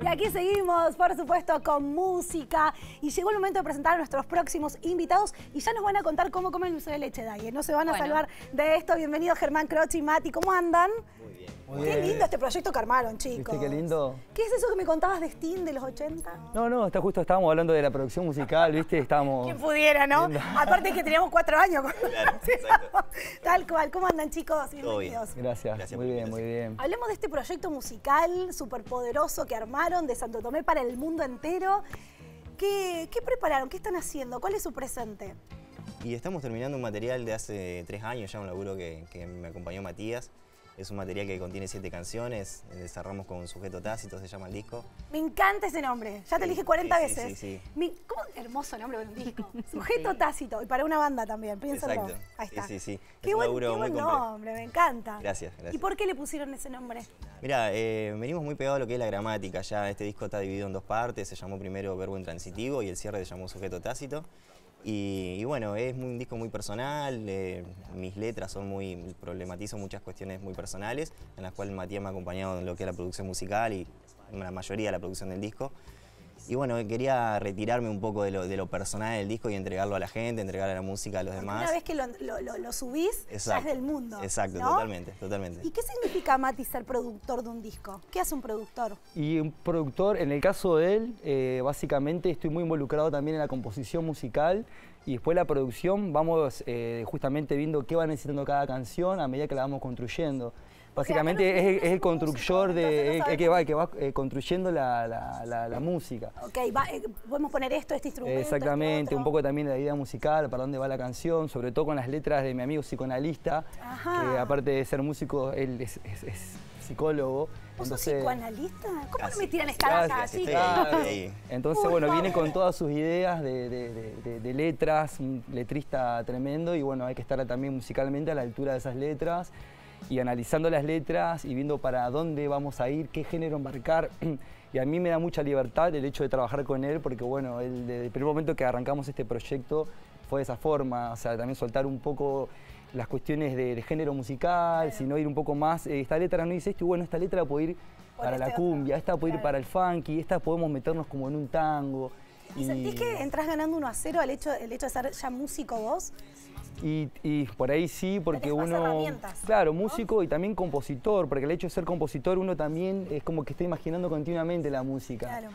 aquí seguimos, por supuesto, con música. Y llegó el momento de presentar a nuestros próximos invitados. Y ya nos van a contar cómo comen el dulce de leche, Daye. No se van a salvar de esto. Bienvenidos Germán Croce y Mati. ¿Cómo andan? Muy bien. Qué lindo este proyecto que armaron, chicos. ¿Viste qué lindo? ¿Qué es eso que me contabas de Sting de los 80? No, justo estábamos hablando de la producción musical, ¿viste? Estábamos... ¿Quién pudiera, no? Viendo. Aparte que teníamos 4 años. Claro, exacto. Tal cual. ¿Cómo andan, chicos? Todo bien. Bienvenidos. Gracias, muy bien, muy bien. Hablemos de este proyecto musical súper poderoso que armaron de Santo Tomé para el mundo entero. ¿Qué prepararon? ¿Qué están haciendo? ¿Cuál es su presente? Y estamos terminando un material de hace 3 años, ya un laburo que me acompañó Matías. Es un material que contiene 7 canciones, cerramos con Sujeto Tácito, se llama el disco. Me encanta ese nombre, ya te lo dije 40 veces. Sí. ¿Cómo hermoso nombre para un disco? Sujeto Tácito, y para una banda también, piénsalo. Exacto. Ahí está. Sí. Qué Es un buen, laburo qué muy buen complejo. nombre, me encanta. Gracias. ¿Y por qué le pusieron ese nombre? Mira, venimos muy pegados a lo que es la gramática. Ya este disco está dividido en 2 partes, se llamó primero Verbo Intransitivo y el cierre se llamó Sujeto Tácito. Y bueno, es un disco muy personal, mis letras son problematizo muchas cuestiones muy personales, en las cuales Matías me ha acompañado en lo que es la producción musical y en la mayoría de la producción del disco. Y bueno, quería retirarme un poco de lo personal del disco y entregarlo a la gente, entregar a la música a los demás. Una vez que lo subís, ya es del mundo. Exacto, ¿no? totalmente. ¿Y qué significa, Mati, ser productor de un disco? ¿Qué hace un productor? Y un productor, en el caso de él, básicamente estoy muy involucrado también en la composición musical y después la producción vamos justamente viendo qué va necesitando cada canción a medida que la vamos construyendo. Básicamente es el constructor, el que va construyendo la música. Ok, podemos poner este instrumento. Exactamente, un poco también de la idea musical, para dónde va la canción, sobre todo con las letras de mi amigo psicoanalista, que aparte de ser músico, él es psicólogo. ¿Vos sos entonces, psicoanalista? ¿Cómo Casi. no me tiran escalas Casi, así? estoy Entonces, Por bueno, favor. viene con todas sus ideas de letras, un letrista tremendo y bueno, hay que estar también musicalmente a la altura de esas letras y analizando las letras y viendo para dónde vamos a ir, qué género embarcar. Y a mí me da mucha libertad el hecho de trabajar con él porque bueno, desde el primer momento que arrancamos este proyecto fue de esa forma, o sea, también soltar un poco las cuestiones de género musical, sino ir un poco más, esta letra no dice esto y bueno, esta letra puede ir para la cumbia, esta puede ir para el funky, esta podemos meternos como en un tango. ¿Y sentís que entras ganando 1-0 el hecho de ser ya músico vos? Y por ahí sí, porque Tenés más uno, herramientas, claro, ¿no? músico y también compositor, porque el hecho de ser compositor uno también es como que está imaginando continuamente la música. Claro.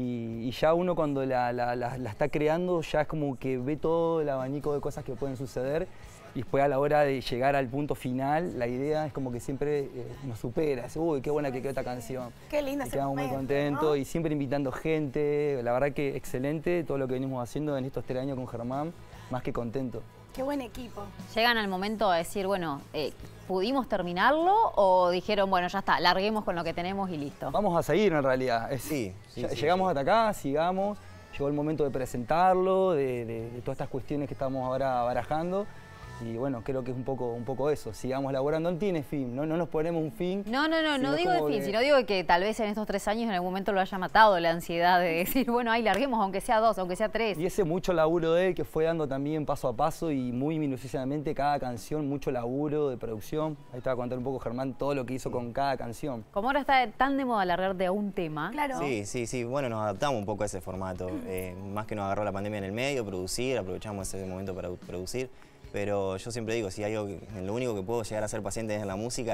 Y ya uno cuando la está creando ya es como que ve todo el abanico de cosas que pueden suceder y después a la hora de llegar al punto final, la idea es como que siempre nos supera, es, uy, qué buena que quedó esta canción. Qué linda Y ese quedamos muy momento, contentos ¿no? y siempre invitando gente, la verdad que excelente todo lo que venimos haciendo en estos 3 años con Germán, más que contento. Qué buen equipo. ¿Llegan al momento de decir, bueno, ¿pudimos terminarlo o dijeron, bueno, ya está, larguemos con lo que tenemos y listo? Vamos a seguir en realidad. Sí. Llegamos hasta acá, sigamos. Llegó el momento de presentarlo, de todas estas cuestiones que estamos ahora barajando. Y bueno, creo que es un poco eso. Sigamos laborando, no tiene fin, no nos ponemos un fin. No digo de fin, que... sino digo que tal vez en estos 3 años en algún momento lo haya matado la ansiedad de decir, bueno, ahí larguemos, aunque sea 2, aunque sea 3. Y ese mucho laburo de él que fue dando también paso a paso y muy minuciosamente cada canción, mucho laburo de producción. Ahí estaba contando un poco Germán todo lo que hizo con cada canción. Como ahora está tan de moda largar de a un tema. Claro. Sí, bueno, nos adaptamos un poco a ese formato. Más que nos agarró la pandemia en el medio, aprovechamos ese momento para producir. Pero yo siempre digo, si hay algo, lo único que puedo llegar a ser paciente es en la música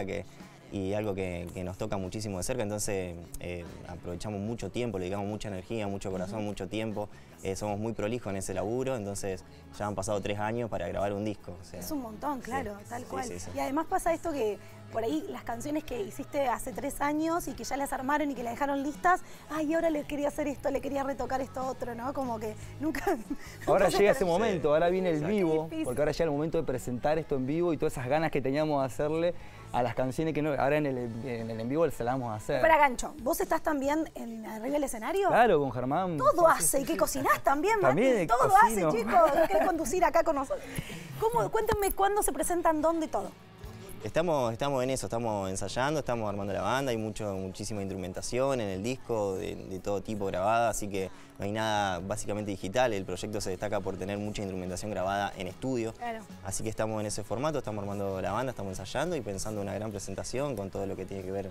y algo que nos toca muchísimo de cerca, entonces aprovechamos mucho tiempo, le dedicamos mucha energía, mucho corazón, mucho tiempo, somos muy prolijos en ese laburo, entonces ya han pasado 3 años para grabar un disco. O sea, Es un montón, claro, tal cual. Sí. Y además pasa esto que por ahí las canciones que hiciste hace 3 años y que ya las armaron y que las dejaron listas, ay, ahora le quería hacer esto, le quería retocar esto otro, ¿no? Como que nunca... Ahora nunca llega se ese momento, ahora viene el Exacto. vivo, Difícil. porque ahora llega el momento de presentar esto en vivo y todas esas ganas que teníamos de hacerle a las canciones que no, ahora en el en vivo se las vamos a hacer. Para Gancho, ¿vos estás también arriba del escenario? Claro, con Germán. Todo hace, y que cocinás también, Mati. También Todo cocino. hace, chicos. ¿No querés conducir acá con nosotros? Cuéntenme cuándo se presentan, dónde, todo. Estamos en eso, estamos ensayando, estamos armando la banda, hay muchísima instrumentación en el disco, de todo tipo grabada, así que no hay nada básicamente digital. El proyecto se destaca por tener mucha instrumentación grabada en estudio, Claro. así que estamos en ese formato, estamos armando la banda, estamos ensayando y pensando en una gran presentación con todo lo que tiene que ver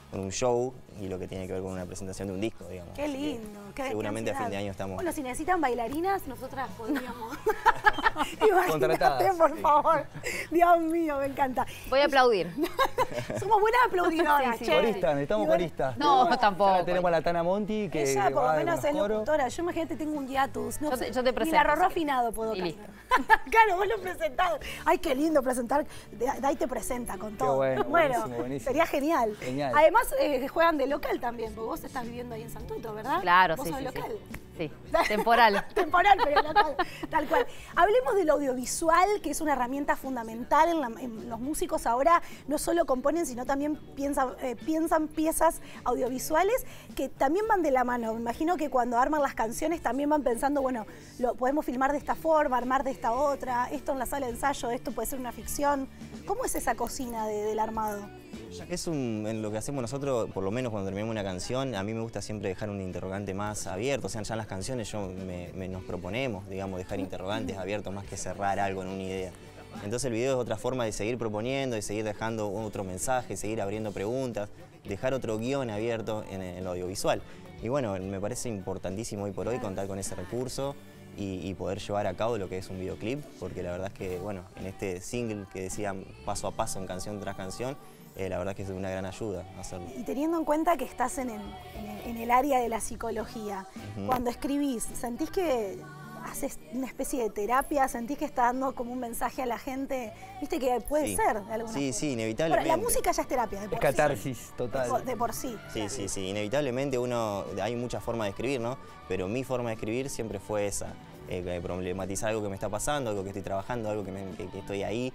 un show y lo que tiene que ver con una presentación de un disco, digamos. Qué lindo. Seguramente a fin de año estamos... Bueno, si necesitan bailarinas, nosotras podríamos. Contratadas. Por favor. Dios mío, me encanta. Voy a aplaudir. Somos buenas aplaudidoras, Sí, che. Coristas, necesitamos coristas. No, tampoco. Ya tenemos a la Tana Monti que Ella por lo va menos con es los coros. locutora. Yo imagínate, tengo un hiatus. No Yo sé, te ni presento, la Rorró sí. afinado puedo Y cantar. Claro, vos lo presentás. Ay, qué lindo presentar. Dai te presenta con todo. bueno, buenísimo, buenísimo. Sería genial. Genial. Además, juegan de local también, porque vos estás viviendo ahí en Santuto, ¿verdad? Claro, ¿Vos sí, sos sí, local? sí. Temporal. Temporal, pero local, tal cual. Hablemos del audiovisual, que es una herramienta fundamental en los músicos. Ahora no solo componen, sino también piensan piezas audiovisuales que también van de la mano. Me imagino que cuando arman las canciones también van pensando, bueno, lo podemos filmar de esta forma, armar de esta otra, esto en la sala de ensayo, esto puede ser una ficción. ¿Cómo es esa cocina del armado? Ya que es en lo que hacemos nosotros, por lo menos cuando terminamos una canción, a mí me gusta siempre dejar un interrogante más abierto. O sea, ya en las canciones nos proponemos, digamos, dejar interrogantes abiertos más que cerrar algo en una idea. Entonces el video es otra forma de seguir proponiendo, de seguir dejando otro mensaje, seguir abriendo preguntas, dejar otro guión abierto en lo audiovisual. Y bueno, me parece importantísimo hoy por hoy contar con ese recurso y poder llevar a cabo lo que es un videoclip, porque la verdad es que, bueno, en este single que decían paso a paso en canción tras canción, la verdad es que es una gran ayuda hacerlo. Y teniendo en cuenta que estás en el área de la psicología, cuando escribís, ¿sentís que haces una especie de terapia? ¿Sentís que está dando como un mensaje a la gente? ¿Viste que puede ser de alguna forma? Sí, inevitablemente. Pero la música ya es terapia, de por Es catarsis total. De por sí. Sí, inevitablemente hay muchas formas de escribir, ¿no? Pero mi forma de escribir siempre fue esa. Problematizar algo que me está pasando, algo que estoy trabajando, algo que estoy ahí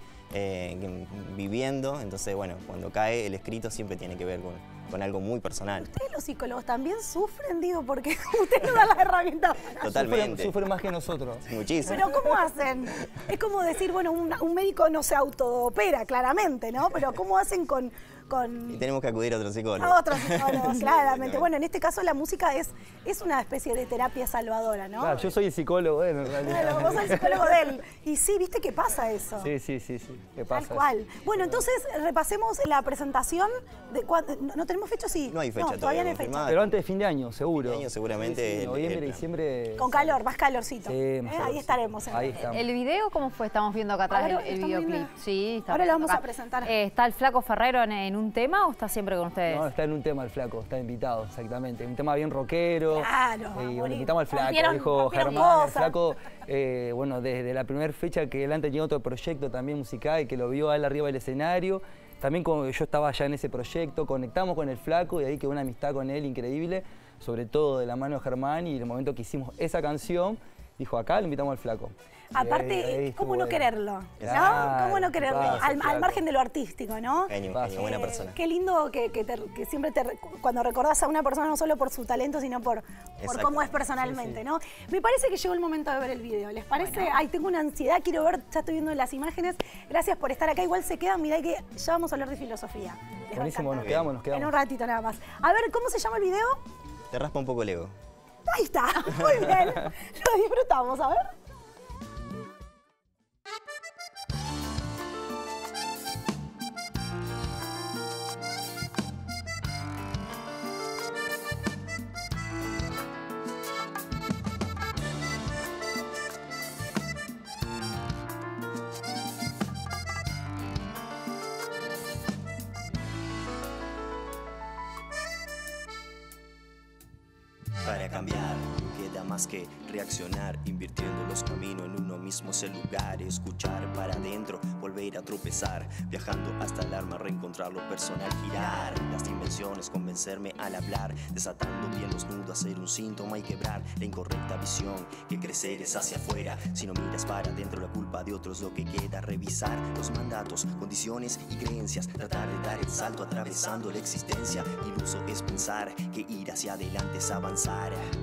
viviendo. Entonces, bueno, cuando cae el escrito siempre tiene que ver con algo muy personal. ¿Ustedes los psicólogos también sufren, digo, porque ustedes nos dan las herramientas? Totalmente. Sufren más que nosotros. Muchísimo. Pero ¿cómo hacen? Es como decir, bueno, un médico no se autoopera, claramente, ¿no? Pero ¿cómo hacen con Y tenemos que acudir a otro psicólogo. A otros psicólogos, claramente. Bueno, en este caso la música es una especie de terapia salvadora, ¿no? Claro, yo soy el psicólogo de él, en realidad. Claro, vos sos el psicólogo de él. Y sí, ¿viste qué pasa eso? Sí, ¿qué pasa? Tal cual. Bueno, entonces repasemos la presentación. ¿No tenemos fecha? Sí. No hay fecha todavía no hay confirmada. Pero antes de fin de año, seguro. Fin de año seguramente. Sí, noviembre, diciembre. Con calor, más calorcito. Sí, más Ahí calorcito. estaremos. Ahí estamos. ¿El video cómo fue? Estamos viendo acá atrás Ahora el estamos videoclip. viendo. Sí, estamos Ahora lo vamos acá. a presentar. ¿Está el Flaco Ferrero en un tema o está siempre con ustedes? No, está en un tema el Flaco, está invitado, exactamente. Un tema bien rockero. Claro, Y bueno, bonito. invitamos al Flaco, Rompieron dijo Germán. cosas. El Flaco, bueno, desde la primera fecha que él antes tenía otro proyecto también musical, que lo vio a él arriba del escenario. También como yo estaba ya en ese proyecto, conectamos con el Flaco y ahí quedó una amistad con él increíble, sobre todo de la mano de Germán, y en el momento que hicimos esa canción, dijo acá lo invitamos al Flaco. Aparte, ¿cómo no quererlo? ¿No? Claro, ¿Cómo no quererlo? pasa, Al Flaco. margen de lo artístico, ¿no? Genio, buena persona. Qué lindo que siempre cuando recordás a una persona no solo por su talento, sino por cómo es personalmente, ¿no? Me parece que llegó el momento de ver el video. ¿Les parece? Bueno. Ay, tengo una ansiedad, quiero ver, ya estoy viendo las imágenes. Gracias por estar acá. Igual se quedan, mirá que ya vamos a hablar de filosofía. Buenísimo, nos quedamos. En un ratito nada más. A ver, ¿cómo se llama el video? Te raspa un poco el ego. Ahí está, muy bien. Lo disfrutamos, a ver. Para cambiar, queda más que reaccionar, invirtiendo los caminos en uno mismo es el lugar, escuchar para adentro, volver a tropezar, viajando hasta el alma, reencontrar lo personal, girar las dimensiones, convencerme al hablar, desatando bien los nudos, hacer un síntoma y quebrar la incorrecta visión, que crecer es hacia afuera, si no miras para adentro la culpa de otros lo que queda, revisar los mandatos, condiciones y creencias, tratar de dar el salto atravesando la existencia, iluso es pensar que ir hacia adelante es avanzar.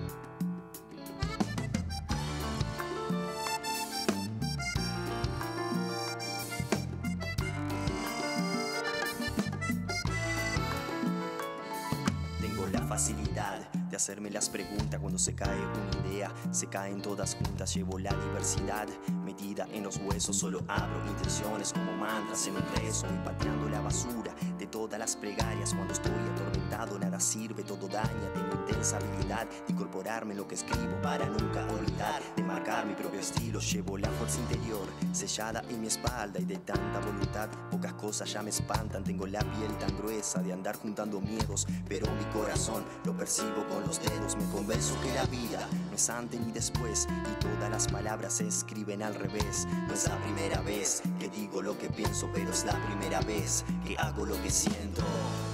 Tengo la facilidad de hacerme las preguntas cuando se cae una idea, se caen todas juntas, llevo la diversidad metida en los huesos, solo abro intenciones como mantras en un rezo y pateando la basura de todas las plegarias. Cuando estoy atormentado nada sirve, todo daña. Tengo intensa habilidad de incorporarme en lo que escribo para nunca olvidar, de marcar mi propio estilo. Llevo la fuerza interior sellada en mi espalda y de tanta voluntad pocas cosas ya me espantan. Tengo la piel tan gruesa de andar juntando miedos, pero mi corazón lo percibo con los dedos. Me convenzo que la vida no es antes ni después y todas las palabras se escriben al revés. No es la primera vez que digo lo que pienso, pero es la primera vez que hago lo que siento.